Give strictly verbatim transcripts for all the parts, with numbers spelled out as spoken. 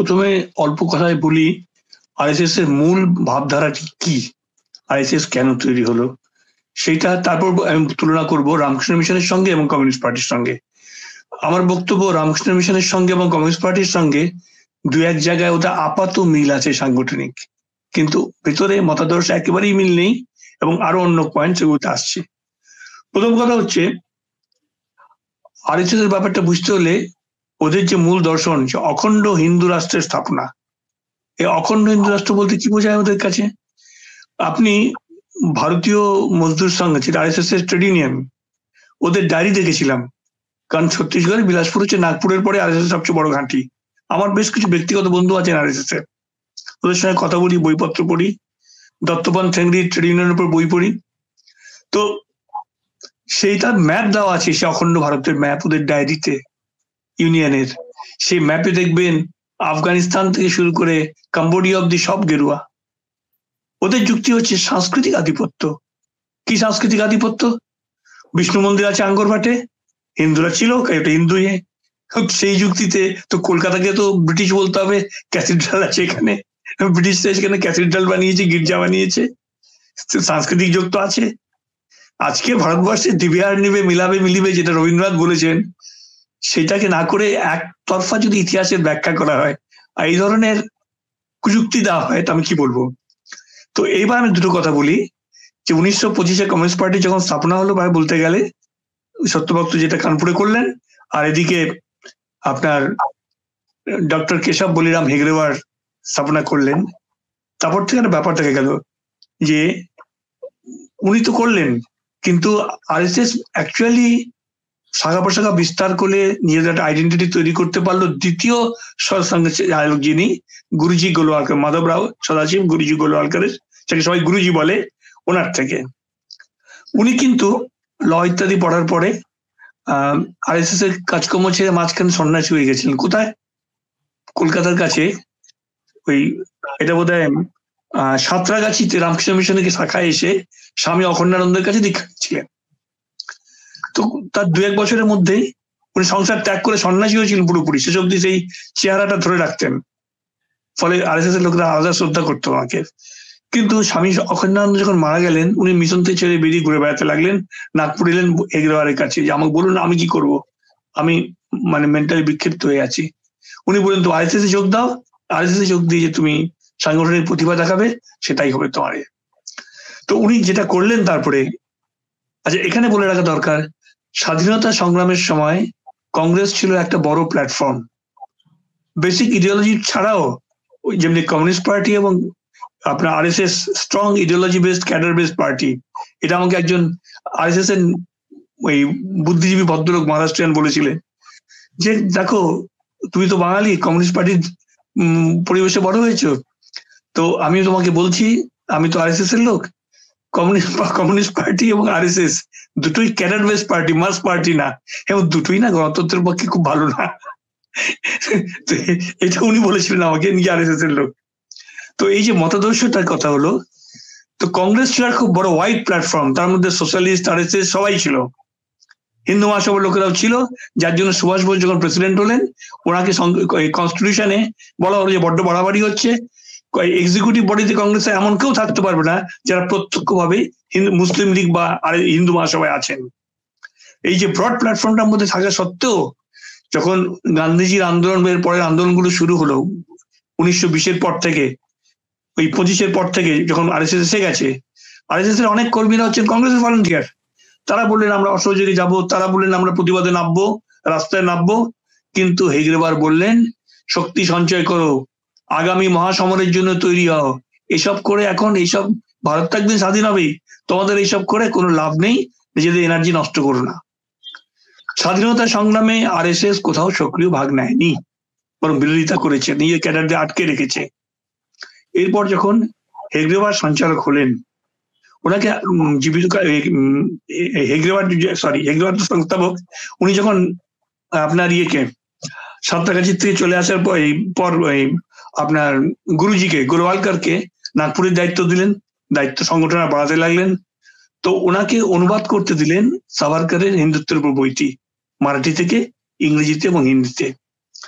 প্রথমে অল্প কথায় বলি আরএসএস এর মূল ভাবধারাটি কি, আরএসএস কেন তৈরি হলো সেটা, তারপর আমি তুলনা করব রামকৃষ্ণ মিশনের সঙ্গে এবং কমিউনিস্ট পার্টির সঙ্গে। আমার বক্তব্য রামকৃষ্ণ মিশনের সঙ্গে এবং কমিউনিস্ট পার্টির সঙ্গে দু এক জায়গায় ওটা আপাত মিল আছে সাংগঠনিক, কিন্তু ভেতরে মতাদর্শ একেবারেই মিল নেই এবং আরো অন্য পয়েন্ট সেগুলোতে আসছে। প্রথম কথা হচ্ছে আরএসএস এর ব্যাপারটা বুঝতে হলে ওদের যে মূল দর্শন যে অখণ্ড হিন্দু রাষ্ট্রের স্থাপনা। এই অখণ্ড হিন্দু রাষ্ট্র বলতে কি বোঝায় ওদের কাছে? আপনি ভারতীয় মজদুর সংঘ যেটা আরএসএস এর ট্রেড ইউনিয়ন, ওদের ডায়েরি দেখেছিলাম, কারণ ছত্তিশগড়ের বিলাসপুর হচ্ছে নাগপুরের পরে আরএসএস সবচেয়ে বড় ঘাঁটি। আমার বেশ কিছু ব্যক্তিগত বন্ধু আছেন আরএসএস এর, ওদের সঙ্গে কথা বলি, বইপত্র পড়ি, দত্তপান ঠেঙ্গড়ির ট্রেড ইউনিয়নের উপর বই পড়ি। তো সেইটার ম্যাপ দেওয়া আছে, সে অখণ্ড ভারতের ম্যাপ ওদের ডায়েরিতে ইউনিয়নের। সেই ম্যাপে দেখবেন আফগানিস্তান থেকে শুরু করে কম্বোডিয়া অব্দি সব গেরুয়া। ওদের যুক্তি হচ্ছে সাংস্কৃতিক আধিপত্য। কি সাংস্কৃতিক আধিপত্য? বিষ্ণু মন্দির আছে আঙ্গরবাটে, হিন্দুরা ছিল, এটা হিন্দু। সেই যুক্তিতে তো কলকাতাকে তো ব্রিটিশ বলতে হবে, ক্যাথিড্রাল আছে এখানে, ব্রিটিশরা সেখানে ক্যাথিড্রাল বানিয়েছে, গির্জা বানিয়েছে, সাংস্কৃতিক যোগ তো আছে। আজকে ভারতবর্ষে দিবে আর নিবে, মিলাবে মিলিবে, যেটা রবীন্দ্রনাথ বলেছেন, সেটাকে না করে একতরফা যদি ইতিহাসের ব্যাখ্যা করা হয়, এই ধরনের কুযুক্তি দেওয়া হয়, তো আমি কি বলবো। তো এইবার আমি দুটো কথা বলি যে উনিশশো পঁচিশে কমিউনিস্ট পার্টি যখন স্থাপনা হলো, ভাই বলতে গেলে সত্যভক্ত যেটা কানপুরে করলেন, আর এদিকে আপনার ডক্টর কেশব বলিরাম হেগড়েওয়ার স্থাপনা করলেন। তারপর থেকে একটা ব্যাপার দেখা গেল যে উনি তো করলেন, কিন্তু আরএসএস অ্যাকচুয়ালি শাখা প্রশাখা বিস্তার করে নিজেদের একটা আইডেন্টিটি তৈরি করতে পারলো দ্বিতীয় সঙ্গে যিনি গুরুজি গোলওয়ালকর, মাধব রাও সদাশিব গুরুজি গোলওয়ালকরের, যাকে সবাই গুরুজি বলে, ওনার থেকে। উনি কিন্তু ল ইত্যাদি পড়ার পরে আহ আরএসএস এর কাজকর্ম ছেড়ে মাঝখানে সন্ন্যাসী হয়ে গেছিলেন। কোথায়? কলকাতার কাছে ওই এটা বোধ হয় আহ সাঁতরাগাছিতে রামকৃষ্ণ মিশনের শাখায় এসে স্বামী অখণ্ডানন্দের কাছে দীক্ষা ছিলেন। তো তার দু এক বছরের মধ্যেই উনি সংসার ত্যাগ করে সন্ন্যাসী হয়েছিলেন পুরোপুরি, শেষ অব্দি সেই চেহারাটা ধরে রাখতেন। ফলে আরএসএস এর লোকেরা আলাদা শ্রদ্ধা করতো ওনাকে। কিন্তু স্বামী অখণ্ডানন্দ যখন মারা গেলেন, উনি মিশন থেকে ছেড়ে বেরিয়ে ঘুরে বেড়াতে লাগলেন, নাগপুর এলেন হেগড়েওয়ারের কাছে যে আমাকে বলুন আমি কি করব, আমি মানে মেন্টালি বিক্ষিপ্ত হয়ে আছি। উনি বললেন তো আরএসএস এ যোগ দাও, আরএসএস এ যোগ দিয়ে যে তুমি সাংগঠনিক প্রতিভা দেখাবে, সেটাই হবে তোমার। তো উনি যেটা করলেন তারপরে, আচ্ছা এখানে বলে রাখা দরকার, স্বাধীনতা সংগ্রামের সময় কংগ্রেস ছিল একটা বড় প্ল্যাটফর্ম। বেসিক ইডিওলজি ছাড়াও যেমনি কমিউনিস্ট পার্টি এবং আপনার RSS strong ideology based cadre based party. এটা আমাকে একজন আরএসএস এর ওই বুদ্ধিজীবী ভদ্রলোক মহারাষ্ট্রিয়ান বলেছিলেন যে দেখো তুমি তো বাঙালি, কমিউনিস্ট পার্টির পরিবেশে বড় হয়েছো, তো আমি তোমাকে বলছি আমি তো আরএসএস এর লোক, কমিউনিস্ট কমিউনিস্ট পার্টি এবং আরএসএস দুটোই cadre base party, mass party না, এবং দুটোই না গণতন্ত্রের পক্ষে খুব ভালো না। এটা উনি বলেছিলেন আমাকে, নিজে আরএসএস এর লোক। তো এই যে মতাদর্শটার কথা হলো, তো কংগ্রেস ছিল খুব বড় ওয়াইড প্ল্যাটফর্ম, তার মধ্যে সোশ্যালিস্ট আরএসএস সবাই ছিল, হিন্দু মহাসভার লোকেরাও ছিল, যার জন্য সুভাষ বোস যখন প্রেসিডেন্ট হলেন ওনাকে কনস্টিটিউশনে বলা হলো যে বড্ড বাড়াবাড়ি হচ্ছে, এক্সিকিউটিভ বডিতে কংগ্রেসে এমন কেউ থাকতে পারবে না যারা প্রত্যক্ষভাবে মুসলিম লীগ বা হিন্দু মহাসভায় আছেন। এই যে ব্রড প্ল্যাটফর্মটার মধ্যে থাকা সত্ত্বেও যখন গান্ধীজির আন্দোলনের পরের আন্দোলনগুলো শুরু হলো উনিশশো বিশের পর থেকে, ওই পঁচিশের পর থেকে যখন আরএসএস এসে গেছে, আরএসএস এর অনেক কর্মীরা হচ্ছেন কংগ্রেসের ভলান্টিয়ার। তারা বললেন আমরা অসহযোগী যাবো, তারা বললেন আমরা প্রতিবাদে নামবো, রাস্তায় নামবো, কিন্তু হেগড়েওয়ার বললেন শক্তি সঞ্চয় করো, আগামী মহাসমরের জন্য তৈরি হও, এসব করে এখন এইসব ভারত একদিন স্বাধীন হবেই, তোমাদের এইসব করে কোনো লাভ নেই, নিজেদের এনার্জি নষ্ট করো না। স্বাধীনতা সংগ্রামে আরএসএস কোথাও সক্রিয় ভাগ নেয়নি, বরং বিরোধিতা করেছে, নিজের ক্যাডারদের আটকে রেখেছে। এরপর যখন হেগড়েওয়ার সঞ্চালক হলেন, ওনাকে জীবিকা হেগড়েওয়ার সরি হেগড়েওয়ার সংস্থাপক, উনি যখন আপনার ইয়েকে সাঁতরাগাছি থেকে চলে আসার পর পর আপনার গুরুজিকে গোলওয়ালকরকে নাগপুরের দায়িত্ব দিলেন, দায়িত্ব সংগঠন বাড়াতে লাগলেন। তো ওনাকে অনুবাদ করতে দিলেন সাভারকরের হিন্দুত্বের উপর বইটি, মারাঠি থেকে ইংরেজিতে এবং হিন্দিতে।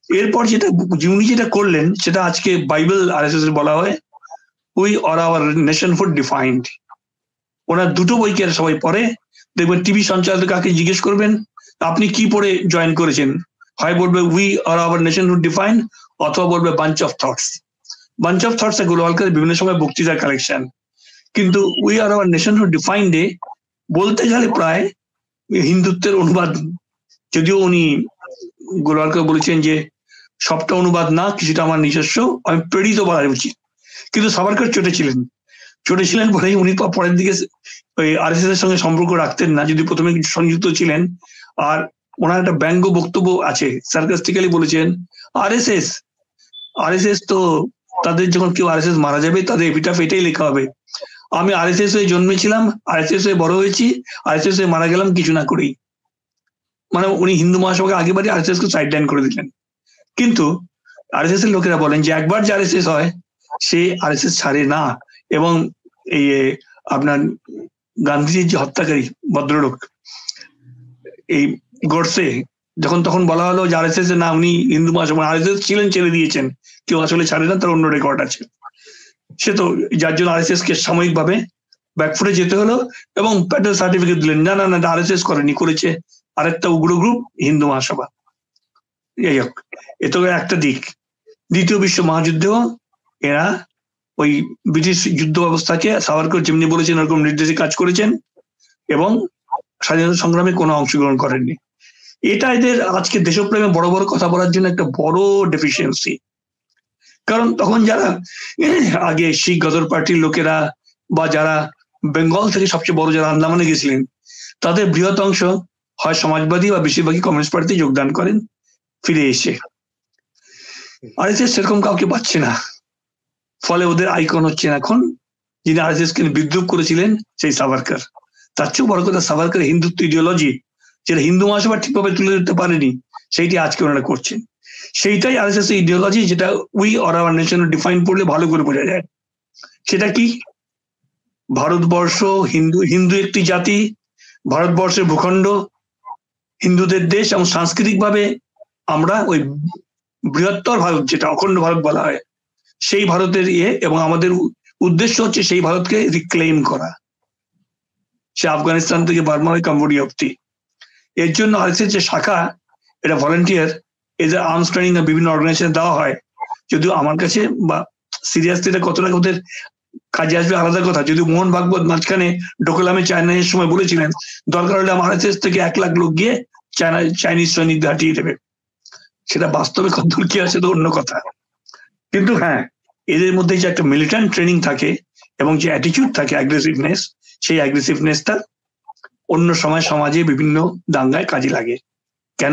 এরপর যেটা উনি যেটা করলেন সেটা আজকে বাইবেল আরএসএস এর বলা হয়, we are our nationhood defined. ওনার দুটো বইকে সবাই পড়ে, দেখবেন টিভি সঞ্চালক কাকে জিজ্ঞেস করবেন আপনি কি পড়ে জয়েন করেছেন, হয় বলবে we are our nationhood defined, অথবা বলবে bunch of thoughts. Bunch of thoughts গোলওয়ালকারের বিভিন্ন সময় বক্তৃতার কালেকশন, কিন্তু উই আর আওয়ার নেশনহুড ডিফাইন্ডে বলতে গেলে প্রায় হিন্দুত্বের অনুবাদ, যদিও উনি গোলওয়ালকার বলেছেন যে সবটা অনুবাদ না, কিছুটা আমার নিজস্ব, আমি প্রেরিত বলা উচিত। কিন্তু সাভারকর চটেছিলেন, চটেছিলেন বলেই উনি পরের দিকে ওই আরএসএস এর সঙ্গে সম্পর্ক রাখতেন না, যদি প্রথমে সংযুক্ত ছিলেন। আর ওনার একটা ব্যঙ্গ বক্তব্য আছে, সার্কাস্টিক্যালি বলেছেন আরএসএস আরএসএস তো তাদের যখন কেউ আরএসএস মারা যাবে তাদের এপিটাফ এটাই লেখা হবে, আমি আরএসএস হয়ে জন্মেছিলাম, আরএসএস হয়ে বড় হয়েছি, আরএসএস হয়ে মারা গেলাম কিছু না করেই। মানে উনি হিন্দু মহাসভাকে আগে বাড়ি আরএসএস কে সাইড লাইন করে দিলেন। কিন্তু আরএসএস এর লোকেরা বলেন যে একবার যে আরএসএস হয় সে আরএসএস ছাড়ে না। এবং এই আপনার গান্ধীজির যে হত্যাকারী ভদ্রলোক এই গডসে, যখন তখন বলা হলো যে আরএসএস এর না উনি হিন্দু মহাসভা, আরএসএস ছিলেন ছেড়ে দিয়েছেন, কেউ আসলে ছাড়ে না, তার অন্য রেকর্ড আছে। সে তো যার জন্য আরএসএস কে সাময়িকভাবে ব্যাকফুটে যেতে হলো এবং প্যাটেল সার্টিফিকেট দিলেন, না না না আরএসএস করেনি, করেছে আরেকটা উগ্র গ্রুপ হিন্দু মহাসভা। যাই হোক, এ তো একটা দিক। দ্বিতীয় বিশ্ব মহাযুদ্ধেও এরা ওই ব্রিটিশ যুদ্ধ ব্যবস্থাকে সাভারকর যেমনি বলেছেন এরকম নির্দেশে কাজ করেছেন এবং স্বাধীনতা সংগ্রামে কোনো অংশগ্রহণ করেননি। এটা এদের আজকে দেশপ্রেমে বড় বড় কথা বলার জন্য একটা বড় ডেফিসিয়েন্সি। কারণ তখন যারা আগে শিখ গদর পার্টির লোকেরা বা যারা বেঙ্গল থেকে সবচেয়ে বড় যারা আন্দামানে গেছিলেন, তাদের বৃহৎ অংশ হয় সমাজবাদী বা বেশিরভাগই কমিউনিস্ট পার্টিতে যোগদান করেন ফিরে এসে। আরএসএস সেরকম কাউকে পাচ্ছে না, ফলে ওদের আইকন হচ্ছেন এখন যিনি আরএসএস কে বিদ্রুপ করেছিলেন সেই সাভারকর। তার চেয়েও বড় কথা সাভারকর হিন্দুত্ব ইডিওলজি যেটা হিন্দু মহাসভা ঠিকভাবে তুলে ধরতে পারেনি, সেইটি আজকে ওনারা করছেন। সেইটাই আরএসএস ইডিওলজি, যেটা we are our nation define করলে ভালো করে বোঝা যায়। সেটা কি? ভারতবর্ষ হিন্দু হিন্দু একটি জাতি, ভারতবর্ষের ভূখণ্ড হিন্দুদের দেশ এবং সাংস্কৃতিক ভাবে আমরা ওই বৃহত্তর ভারত যেটা অখণ্ড ভারত বলা হয় সেই ভারতের ইয়ে, এবং আমাদের উদ্দেশ্য হচ্ছে সেই ভারতকে রিক্লেইম করা, সে আফগানিস্তান থেকে বার্মা হয়ে কম্বোডিয়া অব্দি। এর জন্য আরএসএস যে শাখা, এটা ভলেন্টিয়ার, এদের আর্মস ট্রেনিং বিভিন্ন অর্গানাইজেশনে দেওয়া হয়। যদিও আমার কাছে বা সিরিয়াসলি এটা কতটা ওদের কাজে আসবে আলাদা কথা। যদিও মোহন ভাগবত মাঝখানে ডোকলামে চায়নার সময় বলেছিলেন দরকার হলে আমার আরএসএস থেকে এক লাখ লোক গিয়ে চায়না চাইনিজ সৈনিক হাঁটিয়ে দেবে, সেটা বাস্তবে কতদূর কি আছে তো অন্য কথা। কিন্তু হ্যাঁ, এদের মধ্যে যে একটা মিলিটেন্ট ট্রেনিং থাকে এবং যে অ্যাটিটিউড থাকে, অ্যাগ্রেসিভনেস, সেই অ্যাগ্রেসিভনেসটা অন্য সময় সমাজে বিভিন্ন দাঙ্গায় কাজে লাগে। কেন?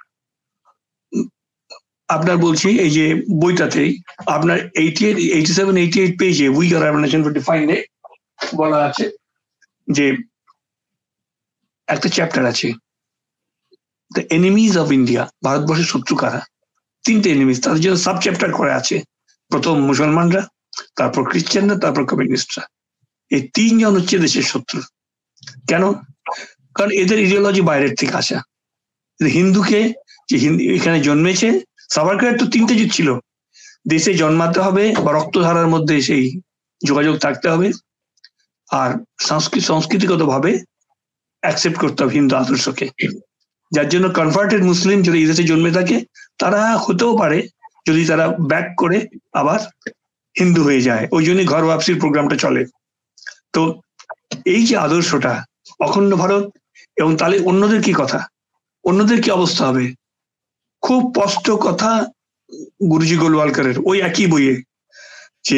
আপনার বলছি এই যে বইটাতেই আপনার eighty eight eighty seven eighty eight পেজে উই আর আওয়ার নেশন ডিফাইন্ডে বলা আছে যে একটা চ্যাপ্টার আছে দ্য এনিমিজ অফ ইন্ডিয়া, ভারতবর্ষের শত্রু কারা। তিনটে এনিমিজ, তাদের জন্য সাব চ্যাপ্টার করে আছে। প্রথম মুসলমানরা, তারপর খ্রিস্টানরা, তারপর কমিউনিস্টরা। এই তিনজন হচ্ছে দেশের শত্রু। কেন? কারণ এদের ইডিওলজি বাইরের থেকে আসা। হিন্দুকে যে এখানে জন্মেছে, সাভারকরের তো তিনটে যুগ ছিল, দেশে জন্মাতে হবে বা রক্তধারার মধ্যে সেই যোগাযোগ থাকতে হবে, আর সংস্কৃতি সংস্কৃতিগত ভাবে অ্যাকসেপ্ট করতে হবে হিন্দু আদর্শকে। যার জন্য কনভার্টেড মুসলিম যদি এই দেশে জন্মে থাকে তারা হতেও পারে যদি তারা ব্যাক করে আবার হিন্দু হয়ে যায়। ওই জন্যই ঘর ওয়াপসির প্রোগ্রামটা চলে। তো এই যে আদর্শটা অখণ্ড ভারত, এবং তাহলে অন্যদের কি কথা, অন্যদের কি অবস্থা হবে? খুব স্পষ্ট কথা গুরুজি গোলওয়ালকারের ওই একই বইয়ে, যে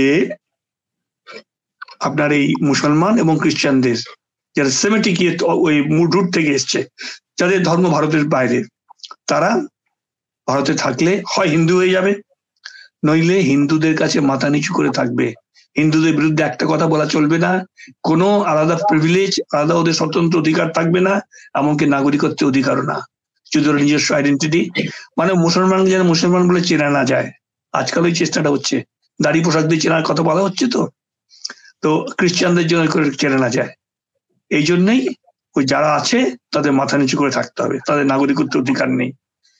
আপনার এই মুসলমান এবং খ্রিস্টানদের যারা সেমেটিক ওই রুট থেকে এসছে, যাদের ধর্ম ভারতের বাইরে, তারা ভারতে থাকলে হয় হিন্দু হয়ে যাবে, নইলে হিন্দুদের কাছে মাথা নিচু করে থাকবে। হিন্দুদের বিরুদ্ধে একটা কথা বলা চলবে না, কোনো আলাদা প্রিভিলেজ, আলাদা ওদের স্বতন্ত্র অধিকার থাকবে না, এমনকি নাগরিকত্বের অধিকারও না, যদি ওরা নিজস্ব আইডেন্টিটি, মানে মুসলমান যেন মুসলমান বলে চেনা না যায়। আজকাল ওই চেষ্টাটা হচ্ছে, দাড়ি পোশাক দিয়ে চেনার কথা বলা হচ্ছে, তো তো খ্রিস্টানদের জন্য করে চেনা না যায়। এই জন্যই ওই যারা আছে তাদের মাথা নিচু করে থাকতে হবে, তাদের নাগরিকত্বের অধিকার নেই।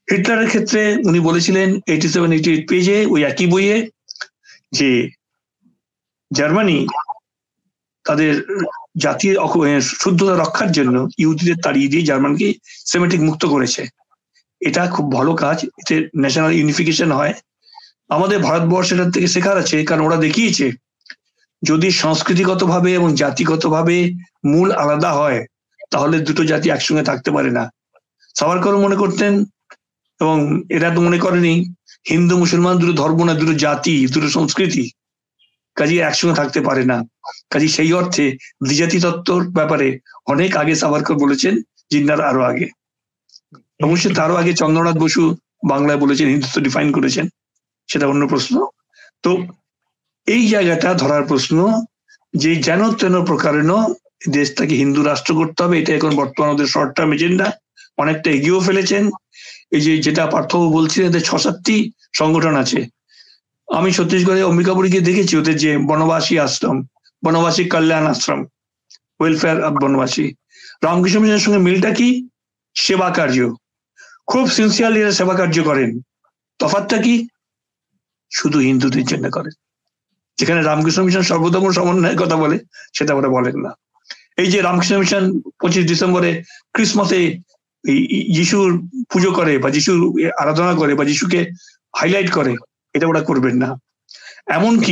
হিটলারের ক্ষেত্রে উনি বলেছিলেন এইটি সেভেন এইটি এইট পেজে ওই একই বইয়ে যে জার্মানি তাদের জাতির শুদ্ধতা রক্ষার জন্য ইহুদিদের তাড়িয়ে দিয়ে জার্মানকে সেমেটিক মুক্ত করেছে। এটা খুব ভালো কাজ, এতে ন্যাশনাল ইউনিফিকেশন হয়। আমাদের ভারতবর্ষ এটার থেকে শেখার আছে, কারণ ওরা দেখিয়েছে যদি সংস্কৃতিগতভাবে এবং জাতিগতভাবে মূল আলাদা হয় তাহলে দুটো জাতি একসঙ্গে থাকতে পারে না। সাভারকর মনে করতেন, এবং এরা তো মনে করেনি হিন্দু মুসলমান দুটো ধর্ম না, দুটো জাতি, দুটো সংস্কৃতি, কাজে একসঙ্গে থাকতে পারে না। কাজে সেই অর্থে দ্বিজাতি তত্ত্বর ব্যাপারে অনেক আগে সাভারকর বলেছেন, জিন্নার আরো আগে। অবশ্যই তারও আগে চন্দ্রনাথ বসু বাংলায় বলেছেন, হিন্দুত্ব ডিফাইন করেছেন, সেটা অন্য প্রশ্ন। তো এই জায়গাটা ধরার প্রশ্ন যে যেন তেন প্রকারেণ দেশটাকে হিন্দু রাষ্ট্র করতে হবে, এটা এখন বর্তমান ওদের শর্ট টার্ম এজেন্ডা, অনেকটা এগিয়েও ফেলেছেন। এই যে যেটা পার্থবাবু বলছিলেন, এদের ছ সাতটি সংগঠন আছে। আমি ছত্তিশগড়ে অম্বিকাপুরে গিয়ে দেখেছি ওদের যে বনবাসী আশ্রম, বনবাসী কল্যাণ আশ্রম, ওয়েলফেয়ার অফ বনবাসী। রামকৃষ্ণ মিশনের সঙ্গে মিলটা কি? সেবা কার্য, খুব সিনসিয়ারলি এরা সেবা কার্য করেন। তফাৎটা কি? শুধু হিন্দুদের জন্য করেন। যেখানে রামকৃষ্ণ মিশন সর্বধর্ম সমন্বয়ের কথা বলে, সেটা ওরা বলেন না। এই যে রামকৃষ্ণ মিশন পঁচিশ ডিসেম্বরে ক্রিসমাসে যিশুর পুজো করে বা যিশুর আরাধনা করে বা যিশুকে হাইলাইট করে, এটা ওরা করবেন না। এমনকি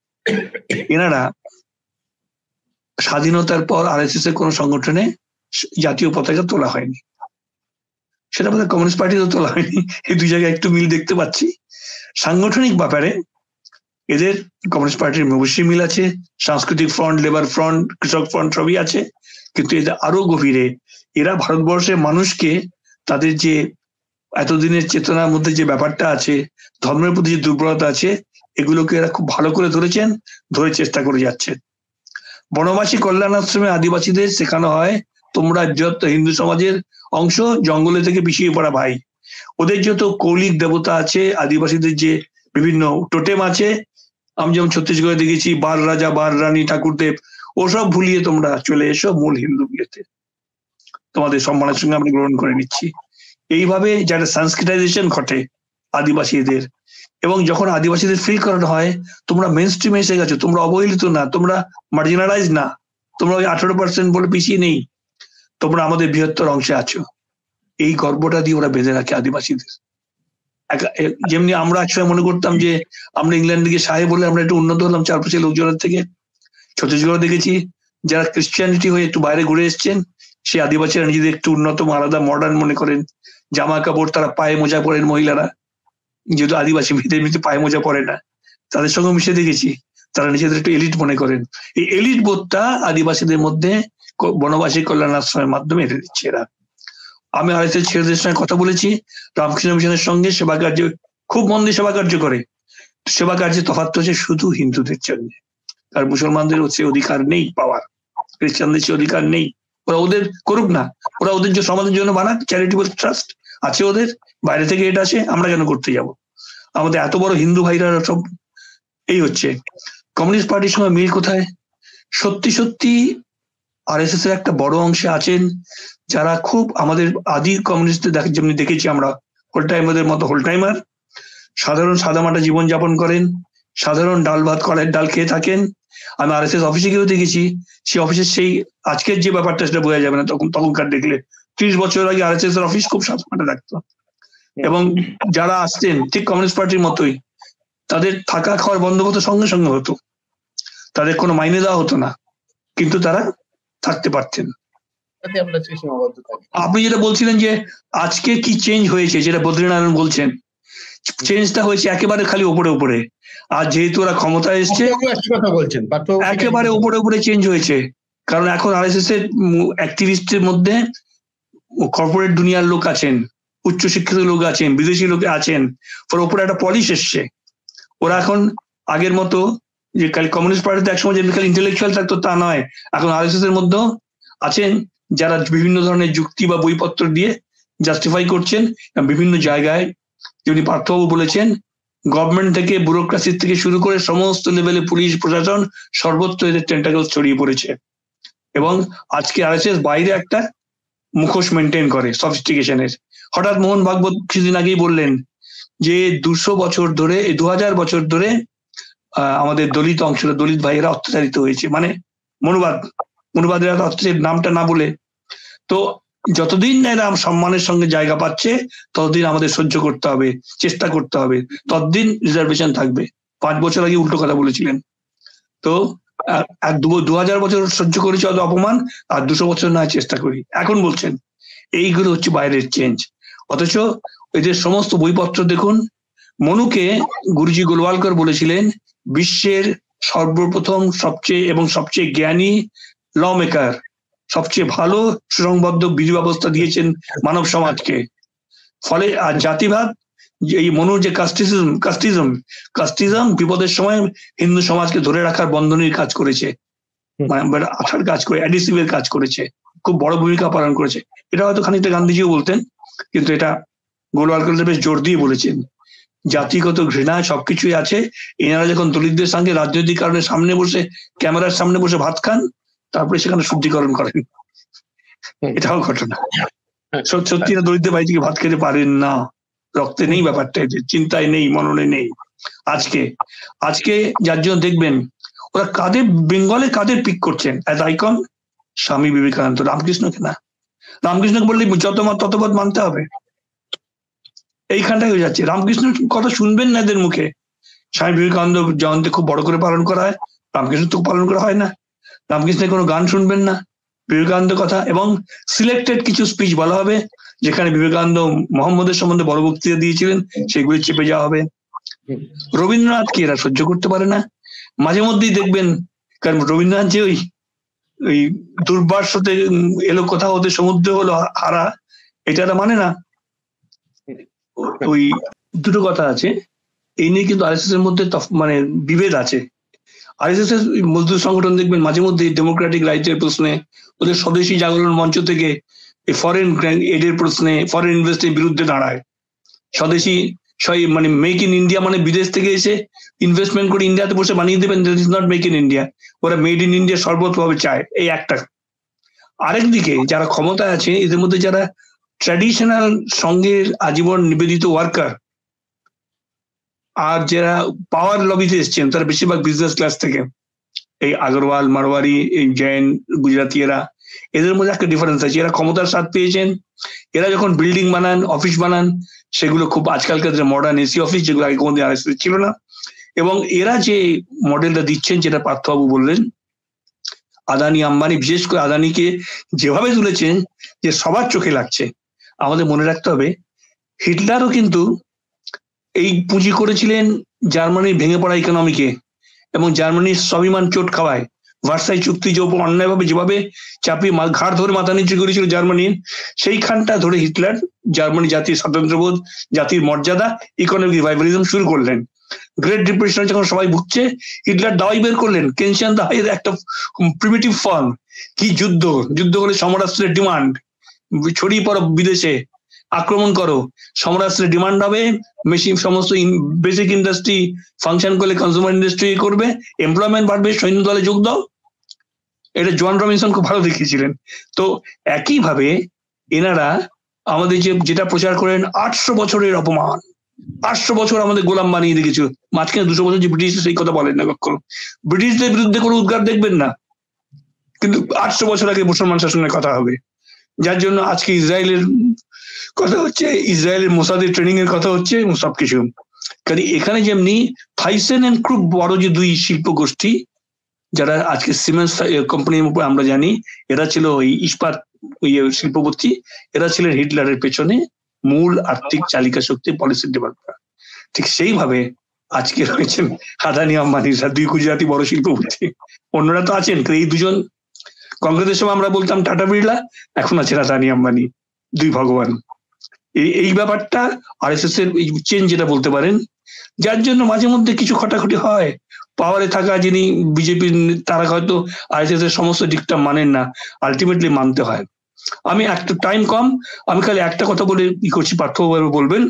এনারা স্বাধীনতার পর আর এস এস এর কোন সংগঠনে জাতীয় পতাকা তোলা হয়নি, সেটা বোধহয় কমিউনিস্ট পার্টিতেও তোলা হয়নি। এই দুই জায়গায় একটু মিল দেখতে পাচ্ছি। সাংগঠনিক ব্যাপারে এদের কমিউনিস্ট পার্টির অবশ্যই মিল আছে, সাংস্কৃতিক ফ্রন্ট, লেবার ফ্রন্ট, কৃষক ফ্রন্ট সবই আছে, কিন্তু এদের আরো গভীরে এরা ভারতবর্ষের মানুষকে তাদের যে এতদিনের চেতনার মধ্যে যে ব্যাপারটা আছে, ধর্মের প্রতি যে দুর্বলতা আছে, এগুলোকে এরা খুব ভালো করে ধরেছেন, ধরে চেষ্টা করে যাচ্ছেন। বনবাসী কল্যাণ আশ্রমে আদিবাসীদের শেখানো হয় তোমরা যত হিন্দু সমাজের অংশ, জঙ্গলে থেকে পিছিয়ে পড়া ভাই। ওদের যত কৌলিক দেবতা আছে, আদিবাসীদের যে বিভিন্ন টোটেম আছে, আমি যেমন ছত্তিশগড়ে দেখেছি বার রাজা, বার রানী, ঠাকুরদেব, ওসব ভুলিয়ে তোমরা চলে এসো মূল হিন্দু বিয়েতে, তোমাদের সম্মানের সঙ্গে আমরা গ্রহণ করে নিচ্ছি। এইভাবে যারা সংস্কৃতাইজেশন ঘটে আদিবাসীদের, এবং যখন আদিবাসীদের ফিল করানো হয় তোমরা মেন স্ট্রিমে এসে গেছো, তোমরা অবহেলিত না, তোমরা মার্জিনালাইজ না, তোমরা ওই আঠারো পার্সেন্ট বলে পিছিয়ে নেই, তোমরা আমাদের বৃহত্তর অংশে আছো, এই গর্বটা দিয়ে ওরা বেঁধে রাখে আদিবাসীদের। যেমনি আমরা একসময় মনে করতাম যে আমরা ইংল্যান্ড থেকে সাহেব বলে আমরা একটু উন্নত হলাম চারপাশে লোকজনের থেকে। ছত্তিশগড়ে দেখেছি যারা ক্রিশ্চিয়ানিটি হয়ে একটু বাইরে ঘুরে এসছেন, সেই আদিবাসীরা নিজেদের একটু উন্নত, আলাদা, মডার্ন মনে করেন। জামা কাপড় তারা পায়ে মোজা পরেন মহিলারা, যেহেতু আদিবাসী মেয়েদের এমনিতে পায়ে মোজা পরে না, তাদের সঙ্গে মিশে দেখেছি তারা নিজেদের একটু এলিট মনে করেন। এই এলিট বোধটা আদিবাসীদের মধ্যে বনবাসী কল্যাণ আশ্রমের মাধ্যমে এনে দিচ্ছে এরা। আমি আরেকটা ছেলেদের সঙ্গে কথা বলেছি, রামকৃষ্ণ মিশনের সঙ্গে সেবা কার্য খুব মন দিয়ে সেবা কার্য করে। সেবা কার্যে তফাৎ হচ্ছে শুধু হিন্দুদের জন্য, আর মুসলমানদের হচ্ছে অধিকার নেই পাওয়ার, খ্রিস্টানদের সে অধিকার নেই। ওরা ওদের করুক না, ওরা ওদের যে সমাজের জন্য বানাক, চ্যারিটেবল ট্রাস্ট আছে ওদের, বাইরে থেকে এটা আসে, আমরা কেন করতে যাব? আমাদের এত বড় হিন্দু ভাইরা সব। এই হচ্ছে কমিউনিস্ট পার্টির সঙ্গে মিল কোথায়? সত্যি সত্যি আর এস এস এর একটা বড় অংশে আছেন যারা খুব আমাদের আদি কমিউনিস্টদের যেমনি দেখেছি আমরা, হোল টাইমারদের মতো হোল টাইমার, সাধারণ সাদামাটা জীবন যাপন করেন, সাধারণ ডাল ভাত কলের ডাল খেয়ে থাকেন। আমি আর এস এস অফিসে গিয়েও দেখেছি, সেই অফিসের সেই আজকের যে ব্যাপারটা সেটা বোঝা যাবে না তখন, তখনকার দেখলে ত্রিশ বছর আগে আর এস এস এর অফিস খুব সাদামাটা রাখতো, এবং যারা আসতেন ঠিক কমিউনিস্ট পার্টির মতোই, তাদের থাকা খাওয়ার বন্দোবস্ত সঙ্গে সঙ্গে হতো, তাদের কোনো মাইনে দেওয়া হতো না, কিন্তু তারা থাকতে পারতেন। আপনি যেটা বলছিলেন যে আজকে কি চেঞ্জ হয়েছে, যেটা বদ্রীনারায়ণ বলছেন, চেঞ্জটা হয়েছে একেবারে খালি উপরে উপরে। আর যেহেতু ওরা ক্ষমতায় এসছে, একেবারে উপরে উপরে চেঞ্জ হয়েছে। কারণ এখন আর এস এস এর অ্যাক্টিভিস্টের মধ্যে কর্পোরেট দুনিয়ার লোক আছেন, উচ্চশিক্ষিত লোক আছেন, বিদেশি লোক আছেন, ওর উপরে একটা পলিশ এসছে। ওরা এখন আগের মতো যে খালি কমিউনিস্ট পার্টিতে একসময় যে খালি ইন্টেলেকচুয়াল থাকতো তা নয়, এখন আর এস এস এর মধ্যেও আছেন যারা বিভিন্ন ধরনের যুক্তি বা বইপত্র দিয়ে জাস্টিফাই করছেন বিভিন্ন জায়গায়। যেমনি পার্থবাবু বলেছেন, গভর্নমেন্ট থেকে, ব্যুরোক্রাসি থেকে শুরু করে সমস্ত লেভেলে পুলিশ প্রশাসন সর্বত্র এদের টেন্টাকল ছড়িয়ে পড়েছে। এবং আজকে আর এস এস বাইরে একটা মুখোশ মেনটেন করে সফিস্টিকেশনের, হঠাৎ মোহন ভাগবত কিছুদিন আগেই বললেন যে দুশো বছর ধরে দু হাজার বছর ধরে আহ আমাদের দলিত অংশটা দলিত ভাইয়েরা অত্যাচারিত হয়েছে, মানে মনুবাদ মনুবাদের অত্যাচারের নামটা না বলে। তো যতদিন এরা সম্মানের সঙ্গে জায়গা পাচ্ছে ততদিন আমাদের সহ্য করতে হবে, চেষ্টা করতে হবে, ততদিন রিজার্ভেশন থাকবে। পাঁচ বছর আগে উল্টো কথা বলেছিলেন। তো আর দু হাজার বছর সহ্য করেছি অত অপমান, আর দুশো বছর না চেষ্টা করি, এখন বলছেন। এইগুলো হচ্ছে বাইরের চেঞ্জ। অথচ এদের সমস্ত বইপত্র দেখুন। মনুকে গুরুজি গোলওয়ালকর বলেছিলেন বিশ্বের সর্বপ্রথম সবচেয়ে এবং সবচেয়ে জ্ঞানী ল মেকার, সবচেয়ে ভালো সুসংবদ্ধ বিধি ব্যবস্থা দিয়েছেন মানব সমাজকে। ফলে আর জাতিবাদ, এই মনুর যে কাস্টিজম কাস্টিজম কাস্টিজম বিপদের সময় হিন্দু সমাজকে ধরে রাখার বন্ধনীর কাজ করেছে, মানে আঠার কাজ করে, অ্যাডিসিভের কাজ করেছে, খুব বড় ভূমিকা পালন করেছে। এটা হয়তো খানিকটা গান্ধীজিও বলতেন, কিন্তু এটা গোলওয়ালকর বেশ জোর দিয়ে বলেছেন। জাতিগত ঘৃণা সবকিছুই আছে। এনারা যখন দলিতদের সঙ্গে রাজনৈতিক কারণে সামনে বসে ক্যামেরার সামনে বসে ভাত খান, তারপরে সেখানে শুদ্ধিকরণ করেন, এটাও ঘটনা। সত্যি না, দলিতদের বাড়ি থেকে ভাত খেতে পারেন না, রক্তে নেই ব্যাপারটা, চিন্তায় নেই, মননে নেই। আজকে আজকে যার জন্য দেখবেন ওরা কাদের বেঙ্গলে কাদের পিক করছেন অ্যাজ আইকন, স্বামী বিবেকানন্দ, রামকৃষ্ণকে না। রামকৃষ্ণকে বললে যত মত ততপদ মানতে হবে, এইখানটাই হয়ে যাচ্ছে। রামকৃষ্ণের কথা শুনবেন না এদের মুখে। স্বামী বিবেকানন্দ জয়ন্তী খুব বড় করে পালন করা হয়, রামকৃষ্ণ তো পালন করা হয় না। রামকৃষ্ণের কোনো গান শুনবেন না, বিবেকানন্দ কথা এবং সিলেক্টেড কিছু স্পিচ বলা হবে যেখানে বিবেকানন্দ মোহাম্মদের সম্বন্ধে বড় বক্তৃতা দিয়েছিলেন, সেগুলি চেপে যাওয়া হবে। রবীন্দ্রনাথকে এরা সহ্য করতে পারে না। মাঝে মধ্যেই দেখবেন, কারণ রবীন্দ্রনাথ যে ওই ওই দুর্বাসতে এলো কোথাও ওদের সমুদ্র হলো হারা, এটা এরা মানে না। ওই দুটো কথা আছে এই নিয়ে, কিন্তু আরএসএস এর মধ্যে মানে বিভেদ আছে। আরএসএস এর মজদুর সংগঠন দেখবেন মাঝে মধ্যে ডেমোক্রেটিক রাইটের প্রশ্নে, ওদের স্বদেশী জাগরণ মঞ্চ থেকে ফরেন এডের প্রশ্নে, ফরেন ইনভেস্টের বিরুদ্ধে দাঁড়ায়। স্বদেশী মানে মেক ইন ইন্ডিয়া মানে বিদেশ থেকে এসে ইনভেস্টমেন্ট করে ইন্ডিয়াতে বসে বানিয়ে দেবেন, that is not make in India. ওরা মেড ইন ইন্ডিয়া সর্বতভাবে চায়, এই একটা। আরেকদিকে যারা ক্ষমতায় আছে এদের মধ্যে যারা ট্র্যাডিশনাল সঙ্গের আজীবন নিবেদিত ওয়ার্কার আর যারা পাওয়ার লবিতে এসছেন, তারা বেশিরভাগ বিজনেস ক্লাস থেকে, এই আগরওয়াল, মারওয়ারি, এই জৈন, গুজরাটি, এরা এদের মধ্যে একটা ডিফারেন্স আছে। এরা ক্ষমতার স্বাদ পেয়েছেন, এরা যখন বিল্ডিং বানান, অফিস বানান, সেগুলো খুব আজকালকার যে মডার্ন এসি অফিস, যেগুলো আগে কোনোদিন আর ছিল না। এবং এরা যে মডেলটা দিচ্ছেন, যেটা পার্থবাবু বললেন, আদানি আম্বানি, বিশেষ করে আদানিকে যেভাবে তুলেছেন যে সবার চোখে লাগছে। আমাদের মনে রাখতে হবে হিটলারও কিন্তু এই পুঁজি করেছিলেন জার্মানির ভেঙে পড়া ইকোনমিকে, এবং জার্মানির স্বাভিমান চোট খাওয়ায়। ভার্সাই চুক্তি যে উপর অন্যায়ভাবে যেভাবে চাপিয়ে ঘাড় ধরে মাথা নিচু করেছিল জার্মানির, সেইখানটা ধরে হিটলার জার্মানি জাতির স্বাতন্ত্র্যবোধ, জাতির মর্যাদা, ইকোনমিক রিভাইভালিজম শুরু করলেন। গ্রেট ডিপ্রেশন যখন সবাই ভুগছে, হিটলার দাওয়াই বের করলেন, কেনশিয়ান দাওয়াইয়ের একটা প্রিমিটিভ ফর্ম। কি যুদ্ধ, যুদ্ধ করে সমরাস্ত্রের ডিমান্ড, ছড়িয়ে পড়ো বিদেশে, আক্রমণ করো, সমরাস্ত্রের ডিমান্ড হবে, মেশিন সমস্ত বেসিক ইন্ডাস্ট্রি ফাংশন করলে কনজিউমার ইন্ডাস্ট্রি করবে, এমপ্লয়মেন্ট বাড়বে, সৈন্য দলে যোগ দাও। এটা জন রবিনসন খুব ভালো দেখিয়েছিলেন। তো একইভাবে এনারা আমাদের যে যেটা প্রচার করেন, আটশো বছরের অপমান, আটশো বছর আমাদের গোলাম বানিয়ে রেখেছিল। মাঝখানে দুশো বছর যে ব্রিটিশ, সেই কথা বলেন না কখনো। ব্রিটিশদের বিরুদ্ধে কোনো উদ্গার দেখবেন না, কিন্তু আটশো বছর আগে মুসলমান শাসনের কথা হবে। যার জন্য আজকে ইসরায়েলের কথা হচ্ছে, ইসরায়েলের মোসাদের ট্রেনিং এর কথা হচ্ছে, সবকিছু। কারণ এখানে যেমনি থাইসেন এন্ড ক্রুপ বড় যে দুই শিল্প গোষ্ঠী, যারা আজকে সিমেন্স কোম্পানির উপর আমরা জানি, এরা ছিল ওই ইস্পাত শিল্পপতি, এরা ছিলেন হিটলারের পেছনে মূল আর্থিক চালিকা শক্তি, পলিসি ডেভেলপার। ঠিক সেইভাবে আজকে রয়েছেন আদানি আম্বানি, দুই গুজরাটি বড় শিল্পপতি। অন্যরা তো আছেন, এই দুজন কংগ্রেসের সময় আমরা বলতাম টাটা বিড়লা, এখন আছেন আদানি আম্বানি, দুই ভগবান। এই ব্যাপারটা আরএসএস এর চেঞ্জ যেটা বলতে পারেন, যার জন্য মাঝে মধ্যে কিছু খটাখটি হয়। পাওয়ারে থাকা যিনি বিজেপির, তারা হয়তো আরএসএস এর সমস্ত দিকটা মানেন না, আলটিমেটলি মানতে হয়। আমি একটা টাইম কম, আমি খালি একটা কথা বলে ই করছি, পার্থবাবু বলবেন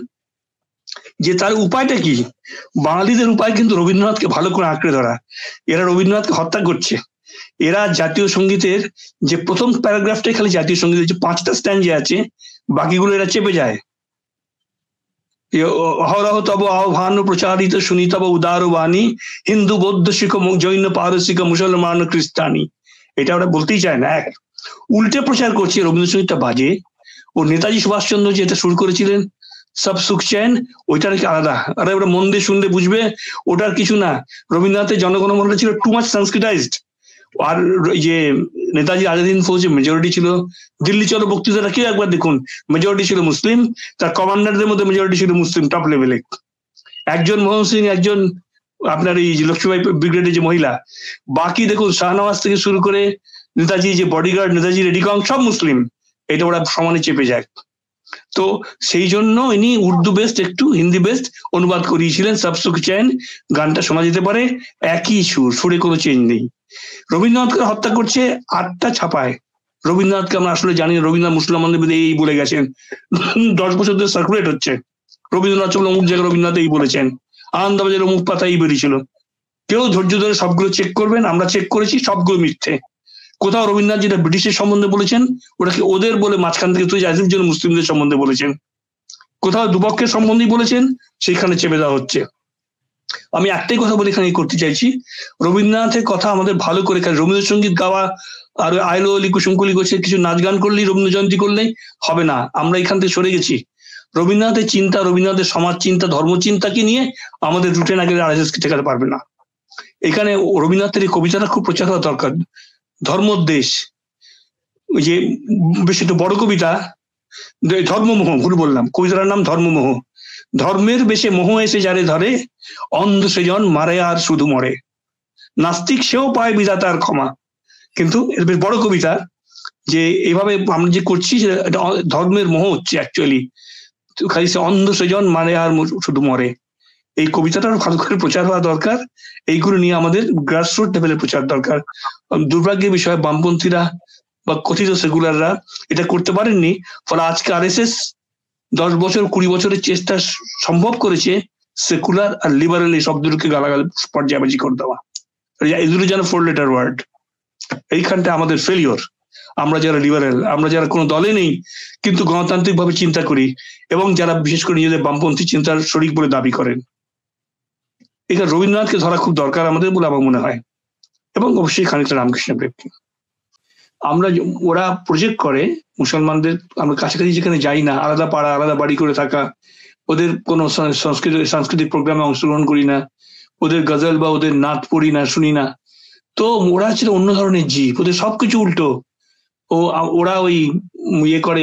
যে তার উপায়টা কি। বাঙালিদের উপায় কিন্তু রবীন্দ্রনাথকে ভালো করে আঁকড়ে ধরা। এরা রবীন্দ্রনাথকে হত্যা করছে। এরা জাতীয় সঙ্গীতের যে প্রথম প্যারাগ্রাফটাই খালি জাতীয় সঙ্গীতের যে পাঁচটা স্ট্যান্ড যে আছে, বাকিগুলো এরা চেপে যায়। অহরহ তব আহ্বান প্রচারিত শুনি তব উদার বাণী, হিন্দু বৌদ্ধ শিখ জৈন পারসিক মুসলমান খ্রিস্টানি। এটা ওরা বলতেই চায় না। এক, উল্টে প্রচার করছে রবীন্দ্রসঙ্গীতটা বাজে। ও নেতাজি সুভাষচন্দ্র যে এটা শুরু করেছিলেন সব সুখ চেন, ওইটা নাকি আলাদা। আরে ওরা মন দিয়ে শুনলে বুঝবে ওটার কিছু না। রবীন্দ্রনাথের জনগণমনটা ছিল টু মাচ সংস্কৃতাইজড। আর যে নেতাজি আজাদিন ফৌজে মেজরিটি ছিল, দিল্লি চলো বক্তৃতাটা কি একবার দেখুন, মেজরিটি ছিল মুসলিম, তার কমান্ডারদের মধ্যে মেজরিটি ছিল মুসলিম টপ লেভেলে। একজন মোহন সিং, একজন আপনার এই লক্ষ্মীবাই ব্রিগেডের যে মহিলা, বাকি দেখুন শাহনওয়াজ থেকে শুরু করে নেতাজি যে বডিগার্ড, নেতাজি রেডিকং সব মুসলিম। এটা ওরা সমানে চেপে যায়। তো সেই জন্য ইনি উর্দু বেস্ট একটু হিন্দি বেস্ট অনুবাদ করিয়েছিলেন সব সুখ চেন। গানটা শোনা যেতে পারে, একই সুর, সুরে কোনো চেঞ্জ নেই। রবীন্দ্রনাথকে হত্যা করছে আটটা ছাপায়। রবীন্দ্রনাথকে আমরা আসলে জানি না, রবীন্দ্রনাথ মুসলমানদের মধ্যে এই বলে গেছেন, দশ বছর ধরে সার্কুলেট হচ্ছে রবীন্দ্রনাথ চলে অমুক জায়গায় রবীন্দ্রনাথ এই বলেছেন, আনন্দবাজারের অমুক পাতাই বেরিয়েছিল। কেউ ধৈর্য ধরে সবগুলো চেক করবেন, আমরা চেক করেছি, সবগুলো মিথ্যে। কোথাও রবীন্দ্রনাথ যেটা ব্রিটিশের সম্বন্ধে বলেছেন ওটাকে ওদের বলে মাঝখান থেকে তুই আসিফ জন্য মুসলিমদের সম্বন্ধে বলেছেন। কোথাও দুপক্ষের সম্বন্ধেই বলেছেন, সেখানে চেপে দেওয়া হচ্ছে। আমি একটাই কথা বলে এখানে করতে চাইছি, রবীন্দ্রনাথের কথা আমাদের ভালো করে, রবীন্দ্রসঙ্গীত গাওয়া আর আইলো অলি কুসুমকুলি করছে, কিছু নাচ গান করলেই, রবীন্দ্র জয়ন্তী করলেই হবে না। আমরা এখান থেকে সরে গেছি। রবীন্দ্রনাথের চিন্তা, রবীন্দ্রনাথের সমাজ চিন্তা, ধর্ম চিন্তাকে নিয়ে আমাদের রুটে না গেলে আর এস এস কে ঠেকাতে পারবে না। এখানে রবীন্দ্রনাথের এই কবিতাটা খুব প্রচার হওয়া দরকার। ধর্মোদ্দেশ, ওই যে বেশ একটু বড় কবিতা, ধর্মমোহ, ভুল বললাম, কবিতার নাম ধর্মমোহ। ধর্মের বেশে মোহ এসে যারে ধরে, অন্ধ সেজন মারে আর শুধু মরে, নাস্তিক সেও পায় বিধাতার ক্ষমা। কিন্তু এর বেশ বড় কবিতা, যে এইভাবে আমরা যে করছি ধর্মের মোহ হচ্ছে অ্যাকচুয়ালি, খালি সে অন্ধ সেজন মারে আর শুধু মরে। এই কবিতাটার ভালো করে প্রচার হওয়া দরকার। এইগুলো নিয়ে আমাদের গ্রাসরুট লেভেলে প্রচার দরকার। দুর্ভাগ্যের বিষয় বামপন্থীরা বা কথিত সেকুলাররা এটা করতে পারেননি। ফলে আজকে আর এস এস দশ বছর কুড়ি বছরের চেষ্টা সম্ভব করেছে সেকুলার আর লিবারেল এই শব্দকে গালাগাল পর্যায়বাজি করে দেওয়া। এগুলো যেন ফোর লেটার ওয়ার্ড। এইখানটা আমাদের ফেলিওর। আমরা যারা লিবারেল, আমরা যারা কোনো দলে নেই কিন্তু গণতান্ত্রিক ভাবে চিন্তা করি, এবং যারা বিশেষ করে নিজেদের বামপন্থী চিন্তার শরিক বলে দাবি করেন, এখানে রবীন্দ্রনাথকে ধরা খুব দরকার আমাদের বলে আমার মনে হয়, এবং অবশ্যই খানিকটা রামকৃষ্ণ প্রেমকে। আমরা ওরা প্রজেক্ট করে মুসলমানদের, আমরা কাছাকাছি যেখানে যাই না, আলাদা পাড়া আলাদা বাড়ি করে থাকা, ওদের কোনো সংস্কৃতি সাংস্কৃতিক প্রোগ্রামে অংশগ্রহণ করি না, ওদের গজল বা ওদের নাচ পড়ি না, শুনি না। তো ওরা ছিল অন্য ধরনের জীব, ওদের সবকিছু উল্টো। ও ওরা ওই ইয়ে করে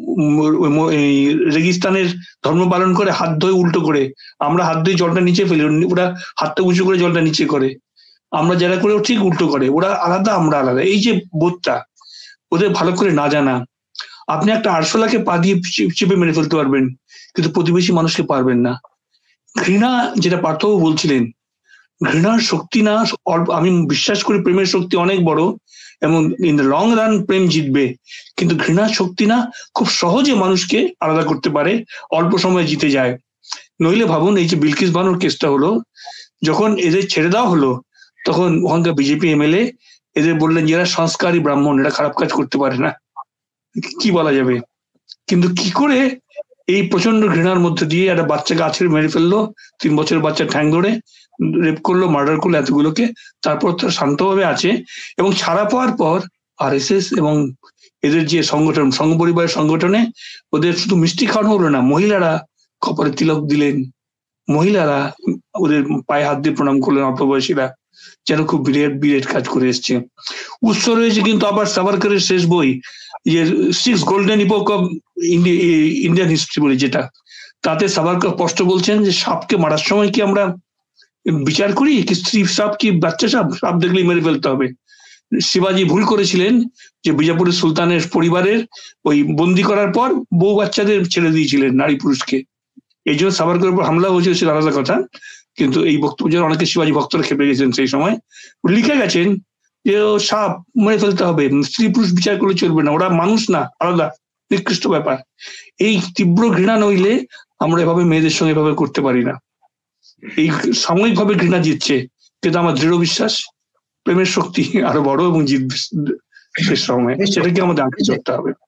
রেগিস্তানের ধর্ম পালন করে, হাত ধুয়ে উল্টো করে, আমরা হাত ধুয়ে জলটা নিচে ফেলি, ওরা হাতটা উঁচু করে জলটা নিচে করে। আমরা যারা করে ঠিক উল্টো করে, ওরা আলাদা আমরা আলাদা। এই যে বোধটা ওদের ভালো করে না জানা। আপনি একটা আরশোলাকে পা দিয়ে চেপে মেরে ফেলতে পারবেন, কিন্তু প্রতিবেশী মানুষকে পারবেন না। ঘৃণা, যেটা পার্থবাবু বলছিলেন, ঘৃণার শক্তি না, আমি বিশ্বাস করি প্রেমের শক্তি অনেক বড় এবং ইন দ্য লং রান প্রেম জিতবে, কিন্তু ঘৃণার শক্তি না খুব সহজে মানুষকে আলাদা করতে পারে, অল্প সময়ে জিতে যায়। নইলে ভাবুন, এই যে বিলকিস বানুর কেসটা হলো, যখন এদের ছেড়ে দেওয়া হলো তখন ওখানকার বিজেপি এমএলএ এদের বললেন যারা সংস্কারী ব্রাহ্মণ, এরা খারাপ কাজ করতে পারে না, কি বলা যাবে। কিন্তু কি করে এই প্রচন্ড ঘৃণার মধ্যে দিয়ে একটা বাচ্চাকে আছড়ে মেরে ফেললো, তিন বছরের বাচ্চা ঠ্যাং ধরে রেপ করলো, মার্ডার করলো এতগুলোকে, তারপর তারা শান্তভাবে আছে। এবং ছাড়া পাওয়ার পর আর এস এস এবং এদের যে সংগঠন, সংঘ পরিবারের সংগঠনে ওদের শুধু মিষ্টি খাওয়ানো হলো না, মহিলারা কপালে তিলক দিলেন, মহিলারা ওদের পায়ে হাত দিয়ে প্রণাম করলেন, অল্প বয়সীরা, যেন খুব বিরাট বিরাট কাজ করে এসছে। উৎস রয়েছে কিন্তু আবার সাভারকারের শেষ বই, যে six golden epoch of Indian history বলে, যেটা, তাতে সাভারকার স্পষ্ট বলছেন যে সাপকে মারার সময় কি আমরা বিচার করি কি স্ত্রী সাপ কি বাচ্চা সাপ, সাপ দেখলেই মেরে ফেলতে হবে। শিবাজি ভুল করেছিলেন যে বিজাপুরের সুলতানের পরিবারের ওই বন্দি করার পর বউ বাচ্চাদের ছেড়ে দিয়েছিলেন, নারী পুরুষকে। এই জন্য সাভারকারের উপর হামলা হয়েছিল, সেটা আলাদা কথা। কিন্তু এই বক্তব্য অনেকে শিবাজি ভক্তরা খেপে গেছেন সেই সময়। লিখে গেছেন যে সাপ মেরে ফেলতে হবে, স্ত্রী পুরুষ বিচার করলে চলবে না, ওরা মানুষ না, আলাদা নিকৃষ্ট ব্যাপার। এই তীব্র ঘৃণা নইলে আমরা এভাবে মেয়েদের সঙ্গে এভাবে করতে পারি না। এই সাময়িক ভাবে ঘৃণা জিতছে, কিন্তু আমার দৃঢ় বিশ্বাস প্রেমের শক্তি আরো বড় এবং জিতবে শেষ সময়, সেটাকে আমাদের আঁকড়ে ধরতে হবে।